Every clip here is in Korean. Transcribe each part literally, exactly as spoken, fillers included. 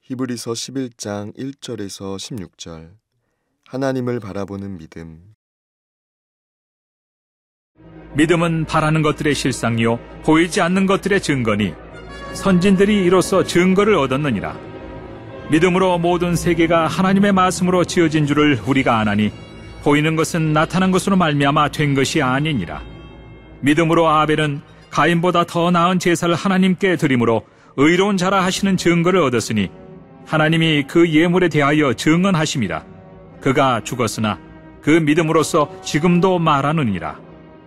히브리서 십일 장 일 절에서 십육 절. 하나님을 바라보는 믿음. 믿음은 바라는 것들의 실상이요 보이지 않는 것들의 증거니 선진들이 이로써 증거를 얻었느니라. 믿음으로 모든 세계가 하나님의 말씀으로 지어진 줄을 우리가 아나니 보이는 것은 나타난 것으로 말미암아 된 것이 아니니라. 믿음으로 아벨은 가인보다 더 나은 제사를 하나님께 드림으로 의로운 자라 하시는 증거를 얻었으니 하나님이 그 예물에 대하여 증언하심이라. 그가 죽었으나 그 믿음으로써 지금도 말하느니라.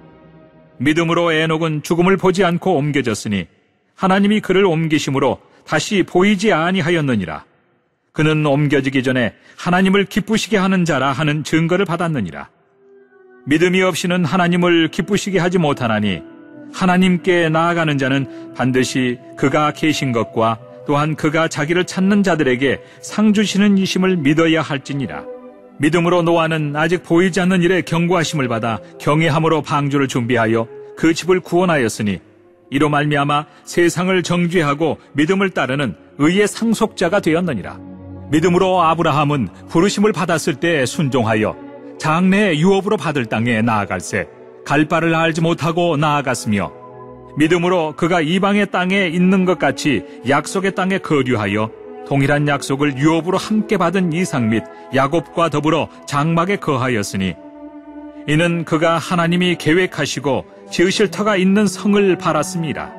믿음으로 에녹은 죽음을 보지 않고 옮겨졌으니 하나님이 그를 옮기심으로 다시 보이지 아니하였느니라. 그는 옮겨지기 전에 하나님을 기쁘시게 하는 자라 하는 증거를 받았느니라. 믿음이 없이는 하나님을 기쁘시게 하지 못하나니 하나님께 나아가는 자는 반드시 그가 계신 것과 또한 그가 자기를 찾는 자들에게 상 주시는 이심을 믿어야 할지니라. 믿음으로 노아는 아직 보이지 않는 일에 경고하심을 받아 경외함으로 방주를 준비하여 그 집을 구원하였으니 이로 말미암아 세상을 정죄하고 믿음을 따르는 의의 상속자가 되었느니라. 믿음으로 아브라함은 부르심을 받았을 때 순종하여 장래의 유업으로 받을 땅에 나아갈새 갈 바를 알지 못하고 나아갔으며 믿음으로 그가 이방의 땅에 있는 것 같이 약속의 땅에 거류하여 동일한 약속을 유업으로 함께 받은 이삭 및 야곱과 더불어 장막에 거하였으니 이는 그가 하나님이 계획하시고 지으실 터가 있는 성을 바랐습니다.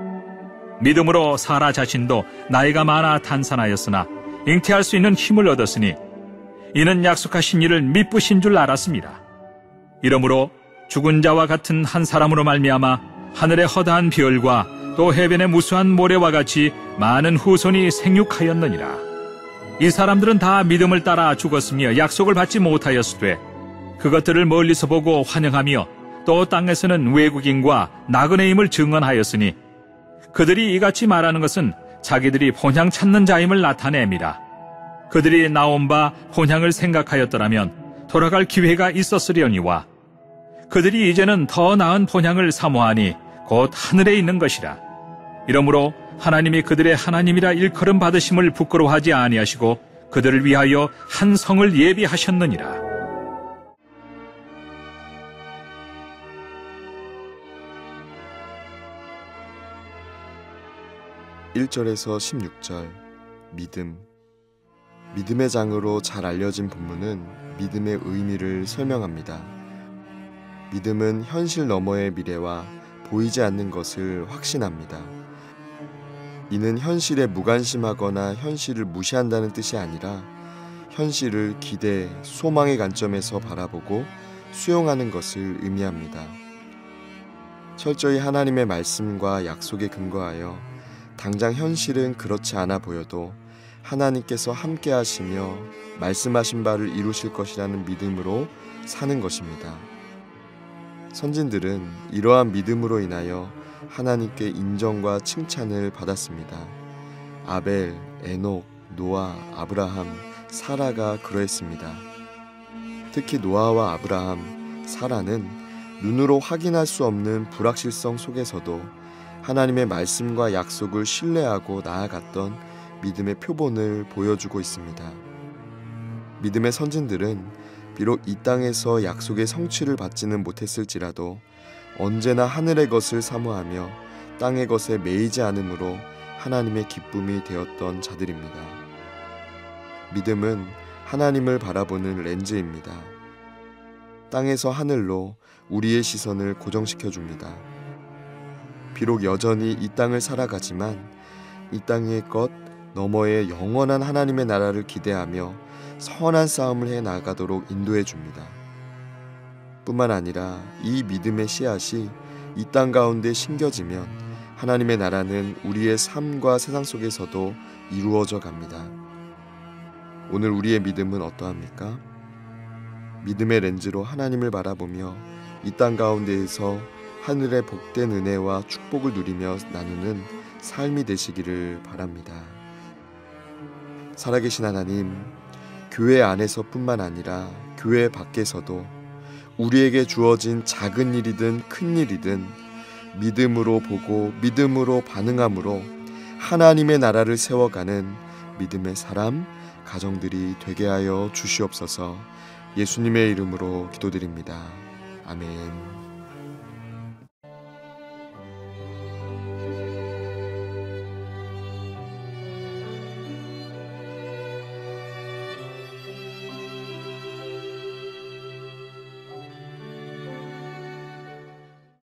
믿음으로 사라 자신도 나이가 많아 단산하였으나 잉태할 수 있는 힘을 얻었으니 이는 약속하신 일을 미쁘신 줄 알았습니다. 이러므로 죽은 자와 같은 한 사람으로 말미암아 하늘의 허다한 별과 또 해변의 무수한 모래와 같이 많은 후손이 생육하였느니라. 이 사람들은 다 믿음을 따라 죽었으며 약속을 받지 못하였으되 그것들을 멀리서 보고 환영하며 또 땅에서는 외국인과 나그네임을 증언하였으니 그들이 이같이 말하는 것은 자기들이 본향 찾는 자임을 나타냅니다. 그들이 나온 바 본향을 생각하였더라면 돌아갈 기회가 있었으려니와 그들이 이제는 더 나은 본향을 사모하니 곧 하늘에 있는 것이라. 이러므로 하나님이 그들의 하나님이라 일컬음 받으심을 부끄러워하지 아니하시고 그들을 위하여 한 성을 예비하셨느니라. 일 절에서 십육 절. 믿음. 믿음의 장으로 잘 알려진 본문은 믿음의 의미를 설명합니다. 믿음은 현실 너머의 미래와 보이지 않는 것을 확신합니다. 이는 현실에 무관심하거나 현실을 무시한다는 뜻이 아니라 현실을 기대, 소망의 관점에서 바라보고 수용하는 것을 의미합니다. 철저히 하나님의 말씀과 약속에 근거하여 당장 현실은 그렇지 않아 보여도 하나님께서 함께 하시며 말씀하신 바를 이루실 것이라는 믿음으로 사는 것입니다. 선진들은 이러한 믿음으로 인하여 하나님께 인정과 칭찬을 받았습니다. 아벨, 에녹, 노아, 아브라함, 사라가 그러했습니다. 특히 노아와 아브라함, 사라는 눈으로 확인할 수 없는 불확실성 속에서도 하나님의 말씀과 약속을 신뢰하고 나아갔던 믿음의 표본을 보여주고 있습니다. 믿음의 선진들은 비록 이 땅에서 약속의 성취를 받지는 못했을지라도 언제나 하늘의 것을 사모하며 땅의 것에 매이지 않으므로 하나님의 기쁨이 되었던 자들입니다. 믿음은 하나님을 바라보는 렌즈입니다. 땅에서 하늘로 우리의 시선을 고정시켜줍니다. 비록 여전히 이 땅을 살아가지만 이 땅의 것 너머의 영원한 하나님의 나라를 기대하며 선한 싸움을 해 나가도록 인도해 줍니다. 뿐만 아니라 이 믿음의 씨앗이 이 땅 가운데 심겨지면 하나님의 나라는 우리의 삶과 세상 속에서도 이루어져 갑니다. 오늘 우리의 믿음은 어떠합니까? 믿음의 렌즈로 하나님을 바라보며 이 땅 가운데에서 하늘의 복된 은혜와 축복을 누리며 나누는 삶이 되시기를 바랍니다. 살아계신 하나님, 교회 안에서뿐만 아니라 교회 밖에서도 우리에게 주어진 작은 일이든 큰 일이든 믿음으로 보고 믿음으로 반응함으로 하나님의 나라를 세워가는 믿음의 사람, 가정들이 되게 하여 주시옵소서. 예수님의 이름으로 기도드립니다. 아멘.